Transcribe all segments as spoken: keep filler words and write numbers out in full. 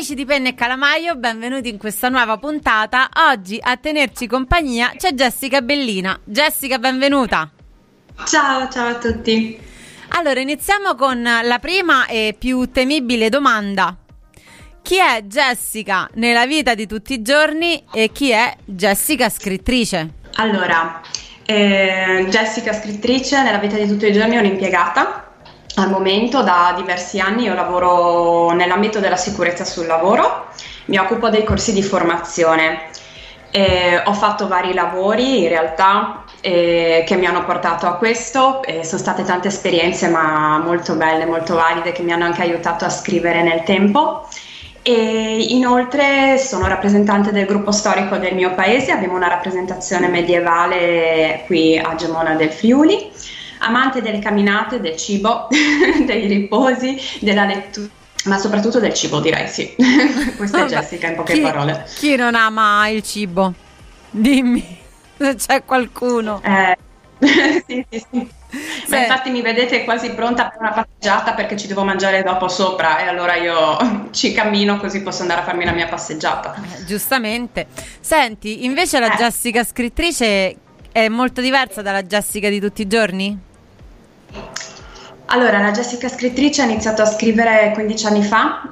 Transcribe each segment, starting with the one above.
Amici di Penna e Calamaio, benvenuti in questa nuova puntata. Oggi a tenerci compagnia c'è Jessica Bellina. Jessica, benvenuta. Ciao, ciao a tutti. Allora, iniziamo con la prima e più temibile domanda. Chi è Jessica nella vita di tutti i giorni e chi è Jessica scrittrice? Allora, eh, Jessica scrittrice nella vita di tutti i giorni è un'impiegata. Al momento da diversi anni io lavoro nell'ambito della sicurezza sul lavoro, mi occupo dei corsi di formazione. Eh, ho fatto vari lavori in realtà eh, che mi hanno portato a questo, eh, sono state tante esperienze ma molto belle, molto valide, che mi hanno anche aiutato a scrivere nel tempo. E inoltre sono rappresentante del gruppo storico del mio paese, abbiamo una rappresentazione medievale qui a Gemona del Friuli. Amante delle camminate, del cibo, dei riposi, della lettura, ma soprattutto del cibo, direi, sì. Questa è Jessica in poche chi, parole. Chi non ama il cibo? Dimmi, se c'è qualcuno. Eh, sì, sì, sì. Ma infatti mi vedete quasi pronta per una passeggiata perché ci devo mangiare dopo sopra e allora io ci cammino così posso andare a farmi la mia passeggiata. Eh, giustamente. Senti, invece la Eh. Jessica scrittrice è molto diversa dalla Jessica di tutti i giorni? Allora, la Jessica scrittrice ha iniziato a scrivere quindici anni fa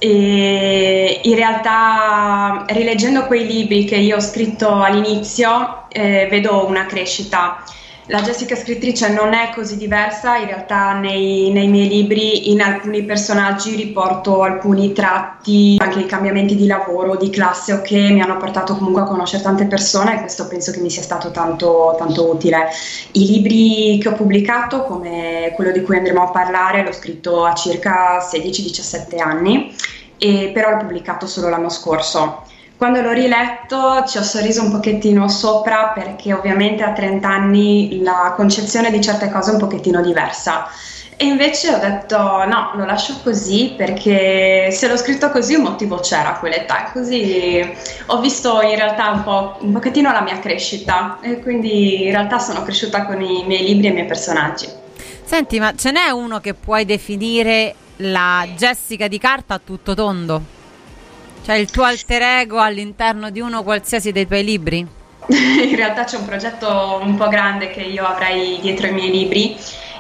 e in realtà rileggendo quei libri che io ho scritto all'inizio eh, vedo una crescita. La Jessica scrittrice non è così diversa, in realtà nei, nei miei libri in alcuni personaggi riporto alcuni tratti, anche i cambiamenti di lavoro, di classe, che mi hanno portato comunque a conoscere tante persone e questo penso che mi sia stato tanto, tanto utile. I libri che ho pubblicato, come quello di cui andremo a parlare, l'ho scritto a circa sedici diciassette anni, e però l'ho pubblicato solo l'anno scorso. Quando l'ho riletto ci ho sorriso un pochettino sopra perché ovviamente a trenta anni la concezione di certe cose è un pochettino diversa e invece ho detto no, lo lascio così perché se l'ho scritto così un motivo c'era a quell'età e così ho visto in realtà un po' un pochettino la mia crescita e quindi in realtà sono cresciuta con i miei libri e i miei personaggi. Senti, ma ce n'è uno che puoi definire la Jessica di carta a tutto tondo? Cioè il tuo alter ego all'interno di uno qualsiasi dei tuoi libri? In realtà c'è un progetto un po' grande che io avrei dietro i miei libri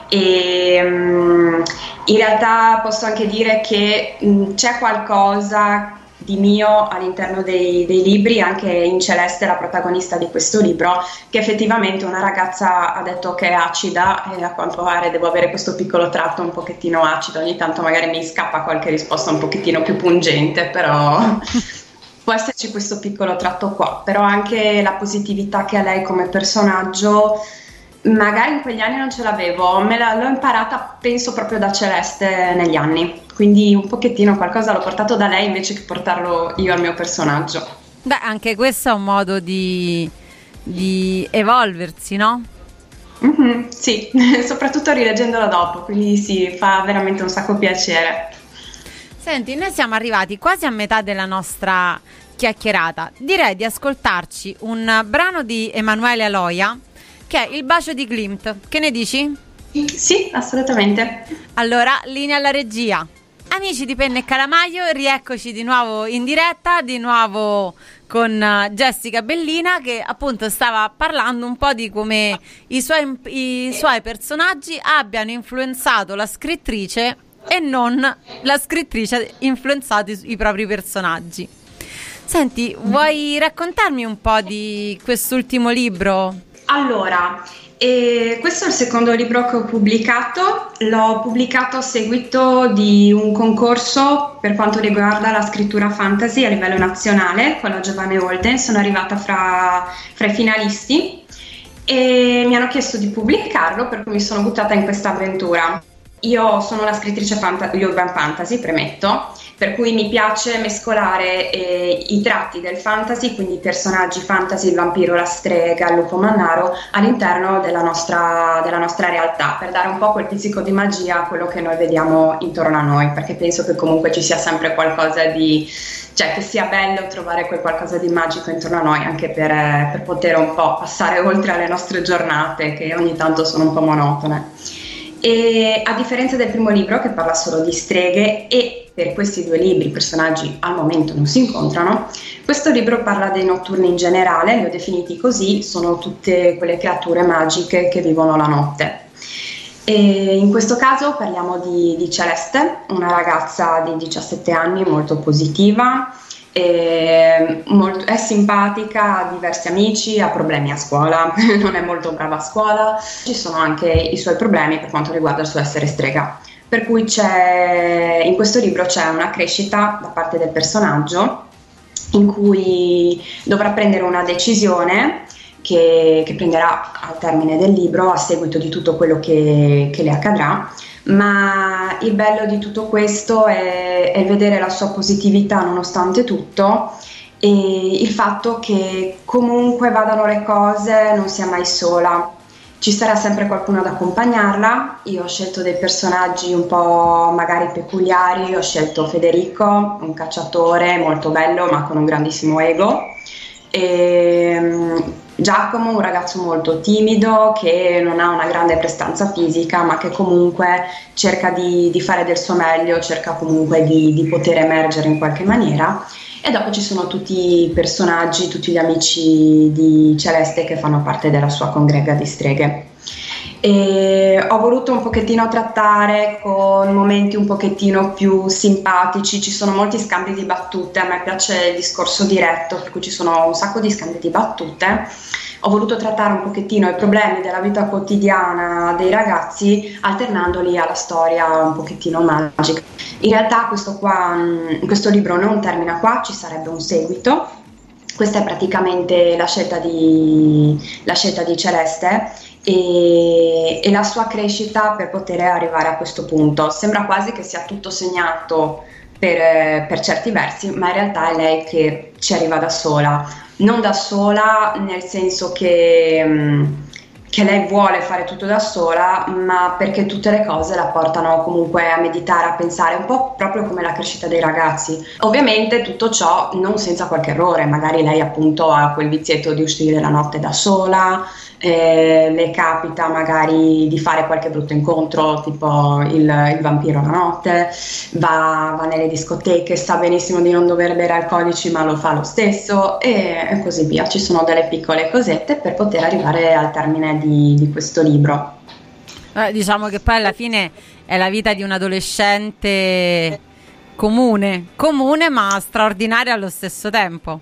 e um, in realtà posso anche dire che um, c'è qualcosa di mio all'interno dei, dei libri, anche in Celeste, la protagonista di questo libro, che effettivamente una ragazza ha detto che è acida e a quanto pare devo avere questo piccolo tratto un pochettino acido, ogni tanto magari mi scappa qualche risposta un pochettino più pungente, però può esserci questo piccolo tratto qua, però anche la positività che ha lei come personaggio magari in quegli anni non ce l'avevo, me la, l'ho imparata penso proprio da Celeste negli anni, quindi un pochettino qualcosa l'ho portato da lei invece che portarlo io al mio personaggio. Beh, anche questo è un modo di, di evolversi, no? Mm-hmm, sì, soprattutto rileggendolo dopo, quindi sì, fa veramente un sacco piacere. Senti, noi siamo arrivati quasi a metà della nostra chiacchierata, direi di ascoltarci un brano di Emanuele Aloia che è Il bacio di Klimt. Che ne dici? Sì, assolutamente. Allora, linea alla regia. Amici di Penna e Calamaio, rieccoci di nuovo in diretta, di nuovo con Jessica Bellina che appunto stava parlando un po' di come i suoi, i suoi personaggi abbiano influenzato la scrittrice e non la scrittrice influenzato i, i propri personaggi. Senti, vuoi raccontarmi un po' di quest'ultimo libro? Allora, eh, questo è il secondo libro che ho pubblicato, l'ho pubblicato a seguito di un concorso per quanto riguarda la scrittura fantasy a livello nazionale con la Giovane Holden, sono arrivata fra, fra i finalisti e mi hanno chiesto di pubblicarlo, per cui mi sono buttata in questa avventura. Io sono una scrittrice fanta- di urban fantasy, premetto, per cui mi piace mescolare eh, i tratti del fantasy, quindi i personaggi fantasy, il vampiro, la strega, il lupo mannaro, all'interno della nostra, della nostra realtà, per dare un po' quel pizzico di magia a quello che noi vediamo intorno a noi, perché penso che comunque ci sia sempre qualcosa di, cioè che sia bello trovare quel qualcosa di magico intorno a noi, anche per, eh, per poter un po' passare oltre alle nostre giornate, che ogni tanto sono un po' monotone. E a differenza del primo libro che parla solo di streghe e per questi due libri i personaggi al momento non si incontrano, questo libro parla dei notturni in generale, li ho definiti così, sono tutte quelle creature magiche che vivono la notte. E in questo caso parliamo di, di Celeste, una ragazza di diciassette anni molto positiva, è, molto, è simpatica, ha diversi amici, ha problemi a scuola, non è molto brava a scuola, ci sono anche i suoi problemi per quanto riguarda il suo essere strega. Per cui c'è, in questo libro c'è una crescita da parte del personaggio in cui dovrà prendere una decisione che, che prenderà al termine del libro a seguito di tutto quello che, che le accadrà, ma il bello di tutto questo è, è vedere la sua positività nonostante tutto e il fatto che comunque vadano le cose non sia mai sola. Ci sarà sempre qualcuno ad accompagnarla. Io ho scelto dei personaggi un po' magari peculiari, ho scelto Federico, un cacciatore molto bello ma con un grandissimo ego, e Giacomo, un ragazzo molto timido che non ha una grande prestanza fisica ma che comunque cerca di, di fare del suo meglio, cerca comunque di, di poter emergere in qualche maniera. E dopo ci sono tutti i personaggi, tutti gli amici di Celeste che fanno parte della sua congrega di streghe. E ho voluto un pochettino trattare con momenti un pochettino più simpatici, ci sono molti scambi di battute, a me piace il discorso diretto, per cui ci sono un sacco di scambi di battute. Ho voluto trattare un pochettino i problemi della vita quotidiana dei ragazzi alternandoli alla storia un pochettino magica. In realtà questo, qua, questo libro non termina qua, ci sarebbe un seguito. Questa è praticamente la scelta di, la scelta di Celeste e, e la sua crescita per poter arrivare a questo punto. Sembra quasi che sia tutto segnato per, per certi versi, ma in realtà è lei che ci arriva da sola. Non da sola nel senso che, che lei vuole fare tutto da sola, ma perché tutte le cose la portano comunque a meditare, a pensare, un po' proprio come la crescita dei ragazzi. Ovviamente tutto ciò non senza qualche errore, magari lei appunto ha quel vizietto di uscire la notte da sola, eh, le capita magari di fare qualche brutto incontro, tipo il, il vampiro la notte, va, va nelle discoteche, sa benissimo di non dover bere alcolici ma lo fa lo stesso e, e così via. Ci sono delle piccole cosette per poter arrivare al termine di, di questo libro. Eh, diciamo che poi alla fine è la vita di un adolescente comune, comune ma straordinaria allo stesso tempo.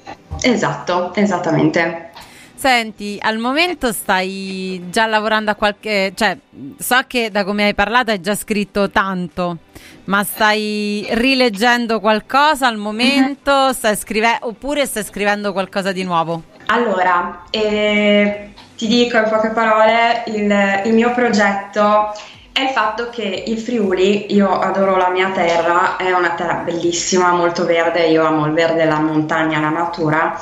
Esatto, esattamente. Senti, al momento stai già lavorando a qualche... cioè, so che da come hai parlato hai già scritto tanto, ma stai rileggendo qualcosa al momento? Stai scrivendo oppure stai scrivendo qualcosa di nuovo? Allora, eh, ti dico in poche parole, il, il mio progetto è il fatto che il Friuli, io adoro la mia terra, è una terra bellissima, molto verde, io amo il verde, la montagna, la natura,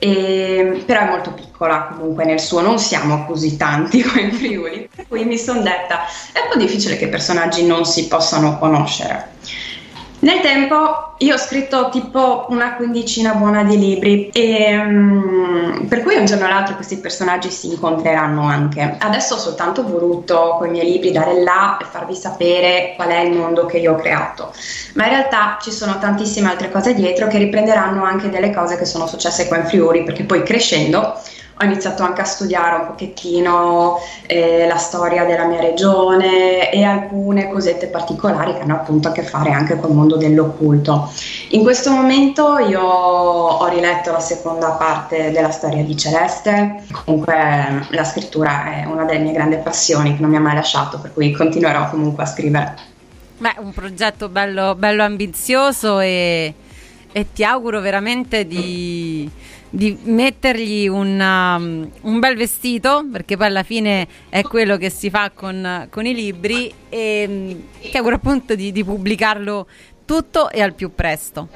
e, però è molto piccola comunque nel suo, non siamo così tanti come in Friuli, per cui mi sono detta è un po' difficile che i personaggi non si possano conoscere. Nel tempo io ho scritto tipo una quindicina buona di libri e um, per cui un giorno o l'altro questi personaggi si incontreranno anche. Adesso ho soltanto voluto con i miei libri dare là e farvi sapere qual è il mondo che io ho creato, ma in realtà ci sono tantissime altre cose dietro che riprenderanno anche delle cose che sono successe qua in Friuli, perché poi crescendo ho iniziato anche a studiare un pochettino eh, la storia della mia regione e alcune cosette particolari che hanno appunto a che fare anche col mondo dell'occulto. In questo momento io ho riletto la seconda parte della storia di Celeste, comunque la scrittura è una delle mie grandi passioni che non mi ha mai lasciato, per cui continuerò comunque a scrivere. Beh, un progetto bello, bello ambizioso e, e ti auguro veramente di... di mettergli un, um, un bel vestito, perché poi alla fine è quello che si fa con, con i libri, e um, ti auguro appunto di, di pubblicarlo tutto e al più presto.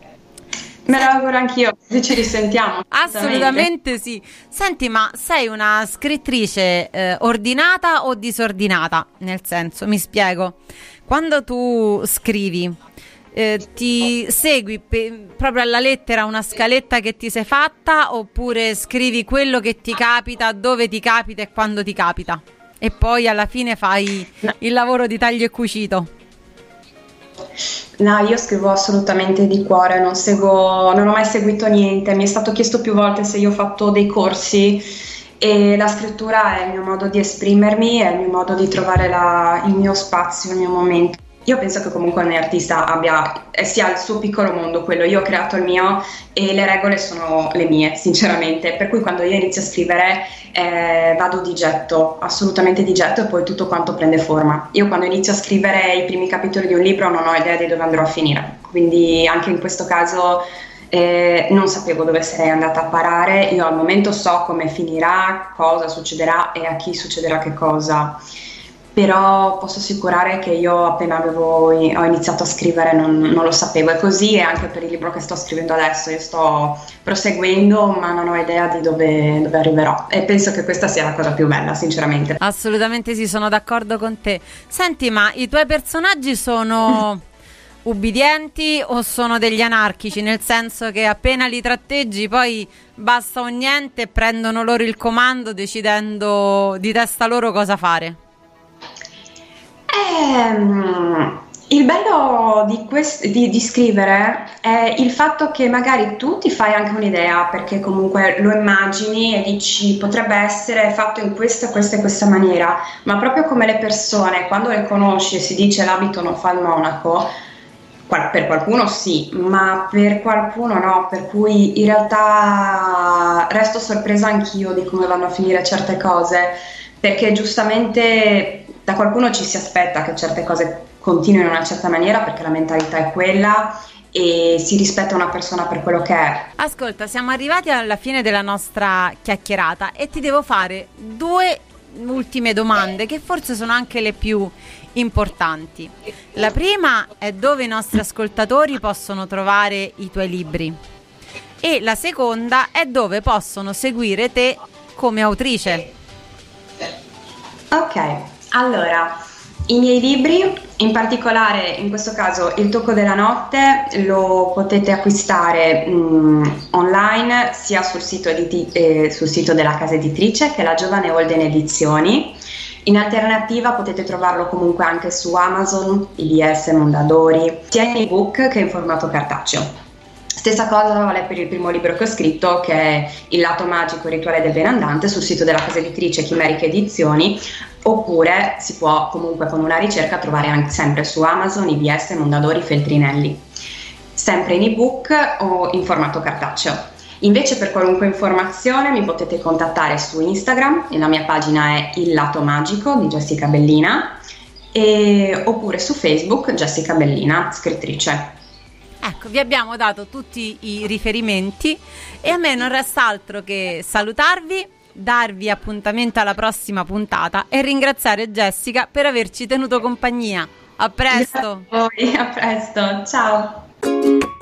Me lo auguro anch'io, se ci risentiamo. Assolutamente sì. Senti, ma sei una scrittrice eh, ordinata o disordinata? Nel senso, mi spiego, quando tu scrivi Eh, ti segui pe- proprio alla lettera una scaletta che ti sei fatta, oppure scrivi quello che ti capita, dove ti capita e quando ti capita, e poi alla fine fai il lavoro di taglio e cucito? No, io scrivo assolutamente di cuore, non seguo, non ho mai seguito niente, mi è stato chiesto più volte se io ho fatto dei corsi e la scrittura è il mio modo di esprimermi, è il mio modo di trovare la- il mio spazio, il mio momento. Io penso che comunque ogni artista abbia, eh, sia il suo piccolo mondo, quello io ho creato il mio e le regole sono le mie, sinceramente. Per cui quando io inizio a scrivere eh, vado di getto, assolutamente di getto e poi tutto quanto prende forma. Io quando inizio a scrivere i primi capitoli di un libro non ho idea di dove andrò a finire, quindi anche in questo caso eh, non sapevo dove sarei andata a parare. Io al momento so come finirà, cosa succederà e a chi succederà che cosa. Però posso assicurare che io appena avevo, ho iniziato a scrivere non, non lo sapevo, e così è anche per il libro che sto scrivendo adesso. Io sto proseguendo ma non ho idea di dove, dove arriverò, e penso che questa sia la cosa più bella, sinceramente. Assolutamente sì, sono d'accordo con te. Senti, ma i tuoi personaggi sono ubbidienti o sono degli anarchici, nel senso che appena li tratteggi poi basta un niente e prendono loro il comando decidendo di testa loro cosa fare? Ehm, il bello di, quest- di, di scrivere è il fatto che magari tu ti fai anche un'idea, perché comunque lo immagini e dici potrebbe essere fatto in questa, questa e questa maniera, ma proprio come le persone, quando le conosci e si dice l'abito non fa il monaco, qual- per qualcuno sì, ma per qualcuno no, per cui in realtà resto sorpresa anch'io di come vanno a finire certe cose, perché giustamente da qualcuno ci si aspetta che certe cose continuino in una certa maniera perché la mentalità è quella e si rispetta una persona per quello che è. Ascolta, siamo arrivati alla fine della nostra chiacchierata e ti devo fare due ultime domande che forse sono anche le più importanti. La prima è dove i nostri ascoltatori possono trovare i tuoi libri, e la seconda è dove possono seguire te come autrice. Ok, allora, i miei libri, in particolare in questo caso Il tocco della notte, lo potete acquistare mh, online sia sul sito, editi- eh, sul sito della casa editrice, che è la Giovane Holden Edizioni. In alternativa potete trovarlo comunque anche su Amazon, I B S, Mondadori, sia in ebook che in formato cartaceo. Stessa cosa vale per il primo libro che ho scritto, che è Il lato magico, il rituale del benandante, sul sito della casa editrice Chimeriche Edizioni, oppure si può comunque con una ricerca trovare anche sempre su Amazon, I B S, Mondadori, Feltrinelli, sempre in ebook o in formato cartaceo. Invece per qualunque informazione mi potete contattare su Instagram, e la mia pagina è Il lato magico di Jessica Bellina, e, oppure su Facebook Jessica Bellina, scrittrice. Ecco, vi abbiamo dato tutti i riferimenti e a me non resta altro che salutarvi, darvi appuntamento alla prossima puntata e ringraziare Jessica per averci tenuto compagnia. A presto! Grazie a voi, a presto, ciao!